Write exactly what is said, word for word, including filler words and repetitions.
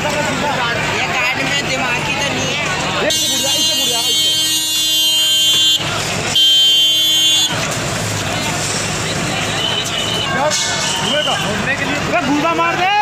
ये कार्ड में दिमाग की तो नहीं है। घूसा मार दे।